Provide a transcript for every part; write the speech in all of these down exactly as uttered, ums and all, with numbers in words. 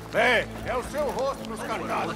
Bem, é o seu rosto nos cartazes.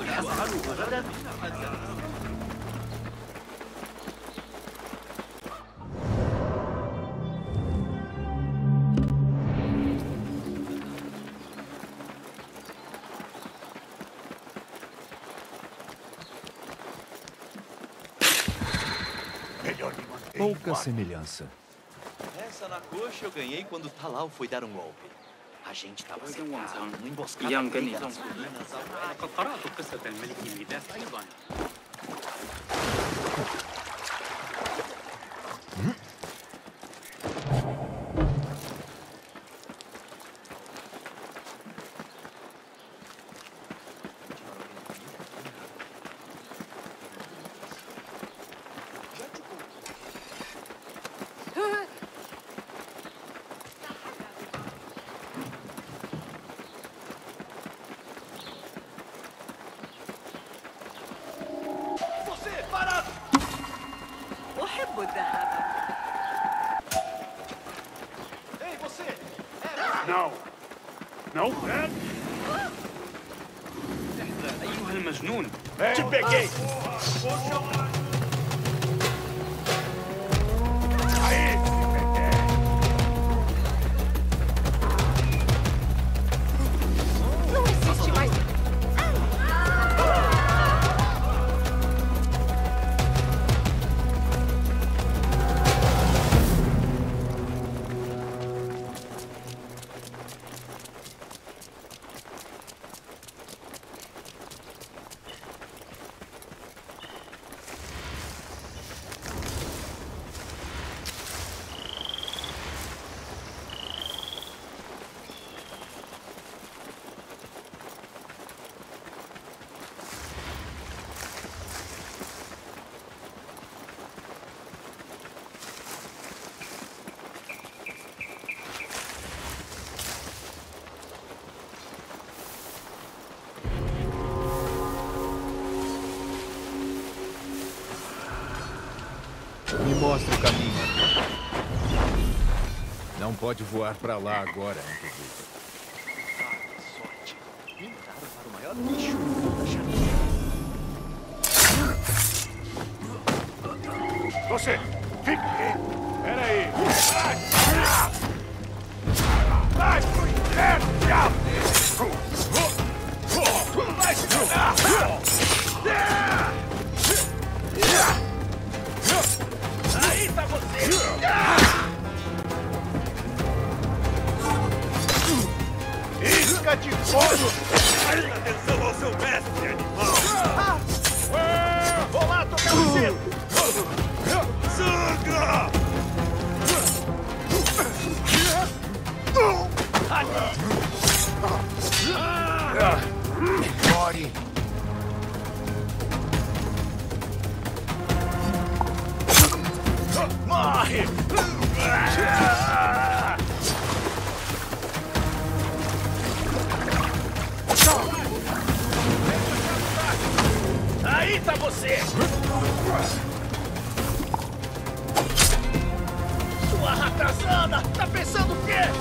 Pouca semelhança. Essa na coxa eu ganhei quando Talal foi dar um golpe. A gente tava cercado, uma emboscada إياهم كان feia nas يزن. colinas ao قد قرأت قصة الملك ميداس أيضا. أحب الذهب. Ei, você! No. No. أيها المجنون. Te peguei! Aí! Não existe mais. Me mostra o caminho. Não pode voar pra lá agora, inclusive. Ah, que sorte. Me mandaram para o maior bicho da janela. Você! Fique! Peraí! Vai pro inferno, diabo! Vai se jogar! Aí tá você! Isca de fogo! Presta atenção ao seu mestre, animal! Vou lá tocar o sino! Sangra! Morre! Morre! Aí tá você! Sua ratazana! Tá pensando o quê?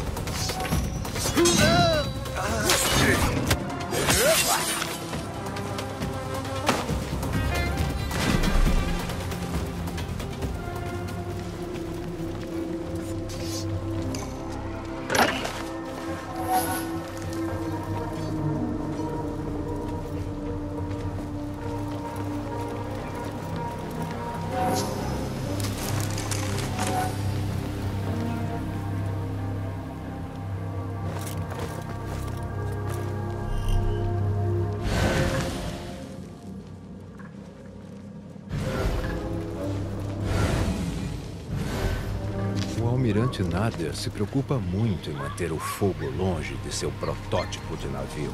O almirante Nader se preocupa muito em manter o fogo longe de seu protótipo de navio.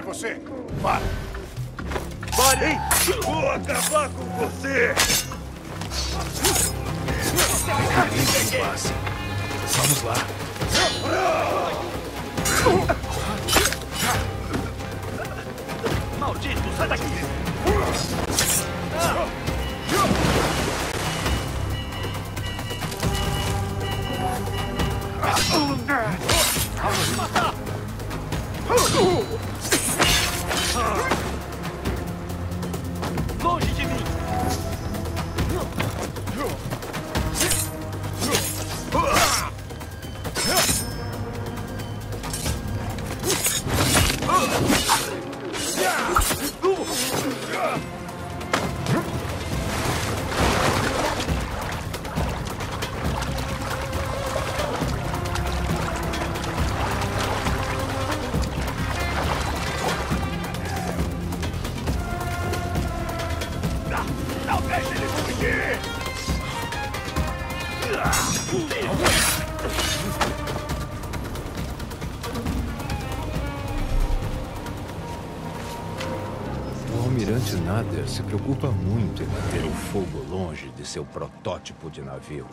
você! Para! Parem! Vou acabar com você! Vamos lá. Maldito, sai daqui! Matar! Longe de mim! Não deixe ele fugir! O almirante Nader se preocupa muito em manter o fogo longe de seu protótipo de navio.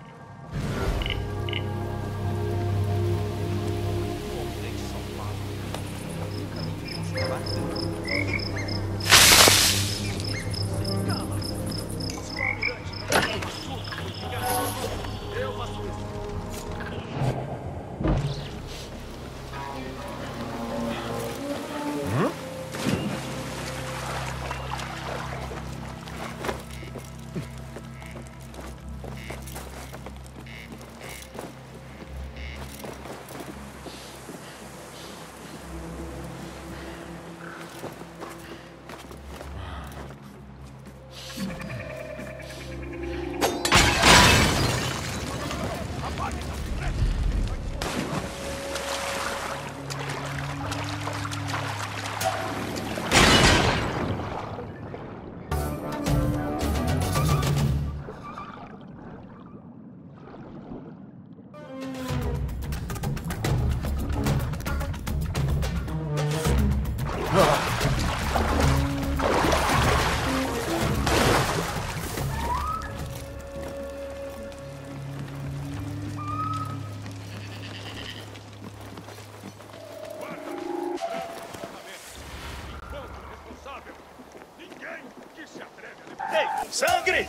Sangue!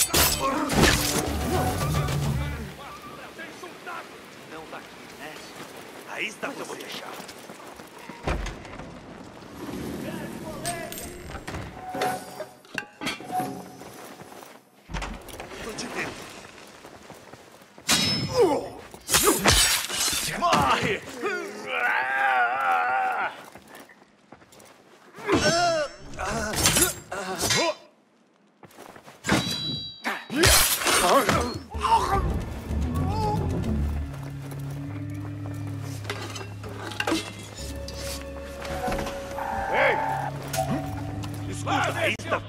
Não tá aqui, né? Aí está, eu vou deixar. Tô te vendo. Morre! Escuta, aí está.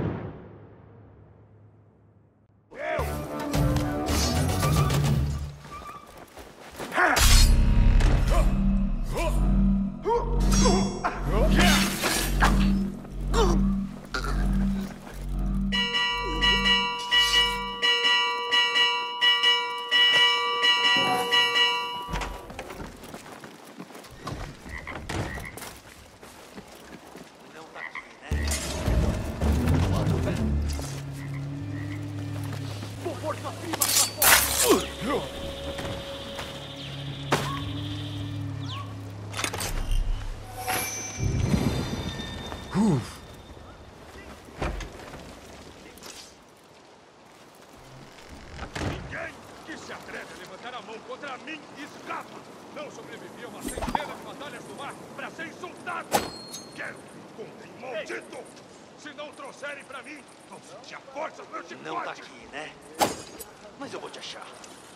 Ninguém que se atreve a levantar a mão contra mim escapa! Não sobrevivi a uma centena de batalhas no mar para ser insultado! Quero que contem, maldito! Se não trouxerem pra mim, vão sentir a força do meu chicote! Não tá aqui, né? Mas eu vou te achar.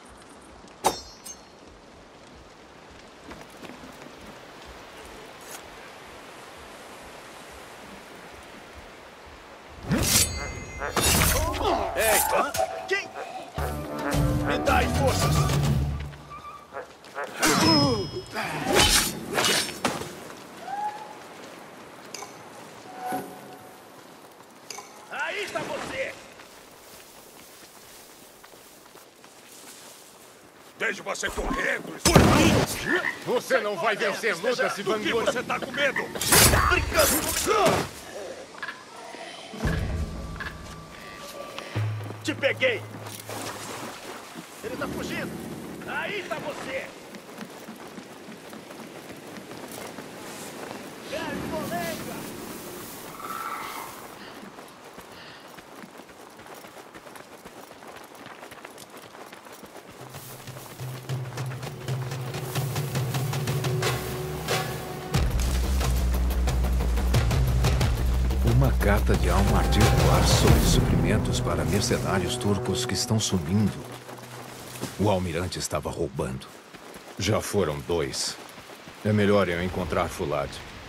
Ei! Quem? Me dá as forças! vejo você correndo e surrando. Você não vai vencer luta se Do que vangloriar. você tá com medo? Te peguei! Ele tá fugindo! Aí tá você! Velho colega! Uma carta de alma articular sobre suprimentos para mercenários turcos que estão sumindo. O almirante estava roubando. Já foram dois. É melhor eu encontrar Fulat.